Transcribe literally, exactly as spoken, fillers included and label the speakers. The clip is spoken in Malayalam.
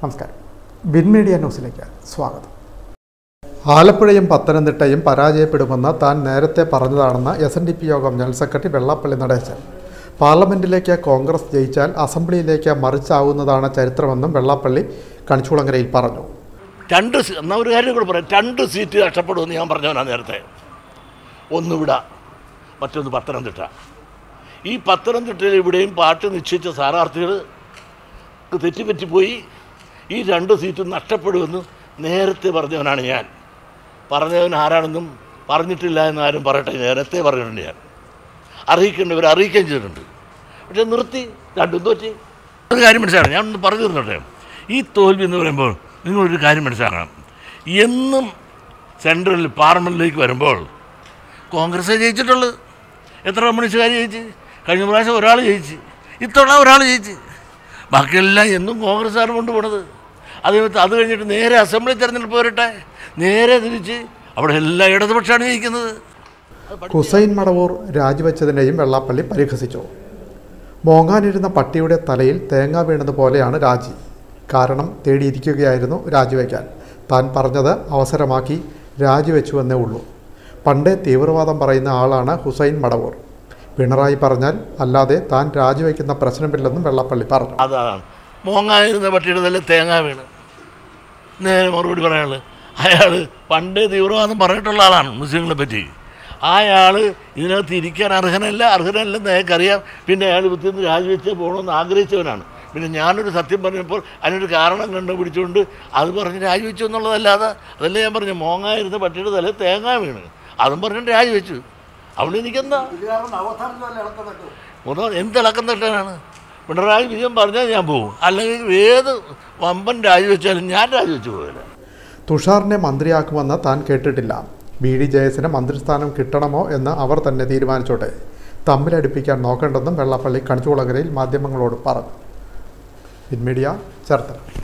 Speaker 1: നമസ്കാരം. വിൻ മീഡിയ ന്യൂസിലേക്ക് സ്വാഗതം. ആലപ്പുഴയും പത്തനംതിട്ടയും പരാജയപ്പെടുമെന്ന് താൻ നേരത്തെ പറഞ്ഞതാണെന്ന് എസ് എൻ ഡി പി യോഗം ജനറൽ സെക്രട്ടറി വെള്ളാപ്പള്ളി നടേശൻ. പാർലമെന്റിലേക്ക് കോൺഗ്രസ് ജയിച്ചാൽ അസംബ്ലിയിലേക്ക് മറിച്ചാവുന്നതാണ് ചരിത്രമെന്നും വെള്ളാപ്പള്ളി കണിച്ചുകുളങ്ങരയിൽ പറഞ്ഞു.
Speaker 2: രണ്ട് എന്നാൽ ഒരു കാര്യം കൂടെ പറയാം, രണ്ട് സീറ്റ് നഷ്ടപ്പെടുമെന്ന് ഞാൻ പറഞ്ഞവനാണ് നേരത്തെ. ഒന്നിവിടെ, മറ്റൊന്ന് പത്തനംതിട്ട. ഈ പത്തനംതിട്ടയിൽ ഇവിടെയും പാർട്ടി നിശ്ചയിച്ച സ്ഥാനാർത്ഥികൾ തെറ്റിപ്പറ്റിപ്പോയി. ഈ രണ്ട് സീറ്റും നഷ്ടപ്പെടുമെന്ന് നേരത്തെ പറഞ്ഞവനാണ് ഞാൻ. പറഞ്ഞവൻ ആരാണെന്നും പറഞ്ഞിട്ടില്ല എന്നാരും പറയട്ടെ, നേരത്തെ പറഞ്ഞിട്ടുണ്ട്. ഞാൻ അറിയിക്കേണ്ടവർ അറിയിക്കുകയും ചെയ്തിട്ടുണ്ട്. പക്ഷെ നിർത്തി, രണ്ടും തോറ്റി. ഒരു കാര്യം മനസ്സിലാക്കണം, ഞാൻ ഒന്ന് പറഞ്ഞു തന്നോട്ടെ. ഈ തോൽവി എന്ന് പറയുമ്പോൾ നിങ്ങളൊരു കാര്യം മനസ്സിലാക്കണം. എന്നും സെൻട്രൽ പാർലമെൻറ്റിലേക്ക് വരുമ്പോൾ കോൺഗ്രസ് ജയിച്ചിട്ടുള്ളത്. എത്ര കമ്മ്യൂണിസ്റ്റുകാർ ജയിച്ച്? കഴിഞ്ഞ പ്രാവശ്യം ഒരാൾ ജയിച്ച്, ഇത്തവണ ഒരാൾ ജയിച്ച്. ബാക്കിയെല്ലാം എന്നും കോൺഗ്രസ്സാണ് കൊണ്ടുപോണത്. അത് അത് കഴിഞ്ഞിട്ട് നേരെ അസംബ്ലി തെരഞ്ഞെടുപ്പ് വരട്ടെ, നേരെ തിരിച്ച് അവിടെ എല്ലാ ഇടതുപക്ഷമാണ് ജയിക്കുന്നത്.
Speaker 1: ഹുസൈൻ മടവൂർ രാജിവെച്ചതിനെയും വെള്ളാപ്പള്ളി പരിഹസിച്ചു. മോങ്ങാനിരുന്ന പട്ടിയുടെ തലയിൽ തേങ്ങ വീണതുപോലെയാണ് രാജി. കാരണം തേടിയിരിക്കുകയായിരുന്നു രാജിവെക്കാൻ. താൻ പറഞ്ഞത് അവസരമാക്കി രാജിവെച്ചുവെന്നേ ഉള്ളൂ. പണ്ടേ തീവ്രവാദം പറയുന്ന ആളാണ് ഹുസൈൻ മടവൂർ. പിണറായി പറഞ്ഞാൽ അല്ലാതെ താൻ രാജിവെക്കുന്ന പ്രശ്നമില്ലെന്നും വെള്ളാപ്പള്ളി പറഞ്ഞു.
Speaker 2: അതാണ് മോങ്ങാനിരുന്ന പട്ടിയുടെ തലയിൽ തേങ്ങ വീണ്. നേരെ മറുപടി പറയാനുള്ളത്, അയാൾ പണ്ടേ തീവ്രവാദം പറഞ്ഞിട്ടുള്ള ആളാണ് മുസ്ലിങ്ങളെ പറ്റി. അയാൾ ഇതിനകത്ത് ഇരിക്കാൻ അർഹനല്ല അർഹനല്ലെന്ന് അയാൾക്കറിയാം. പിന്നെ അയാൾ വൃത്തിന്ന് രാജിവെച്ച് പോകണമെന്ന് ആഗ്രഹിച്ചവനാണ്. പിന്നെ ഞാനൊരു സത്യം പറഞ്ഞപ്പോൾ അതിനൊരു കാരണം കണ്ടുപിടിച്ചുകൊണ്ട് അത് പറഞ്ഞ് രാജിവെച്ചു എന്നുള്ളതല്ലാതെ, അതല്ലേ ഞാൻ പറഞ്ഞു, മോങ്ങായിരുന്ന പട്ടിയുടെ തലയിൽ തേങ്ങ വീണ്, അതും പറഞ്ഞിട്ട് രാജിവെച്ചു. അവിടെ എനിക്കെന്താ എന്തിളക്കം തട്ടാനാണ്? പിണറായി വിജയൻ പറഞ്ഞാൽ ഞാൻ പോകും, അല്ലെങ്കിൽ ഏത് വമ്പൻ രാജിവെച്ചാലും ഞാൻ രാജിവെച്ചു പോകില്ല.
Speaker 1: തുഷാറിനെ മന്ത്രിയാക്കുമെന്ന് താൻ കേട്ടിട്ടില്ല. ബി ഡി ജെ എസിന് മന്ത്രിസ്ഥാനം കിട്ടണമോ എന്ന് അവർ തന്നെ തീരുമാനിച്ചോട്ടെ. തമ്മിലടിപ്പിക്കാൻ നോക്കേണ്ടെന്നും വെള്ളാപ്പള്ളി കണിച്ചുകുളങ്ങരയിൽ മാധ്യമങ്ങളോട് പറഞ്ഞു. Win media Cherthala.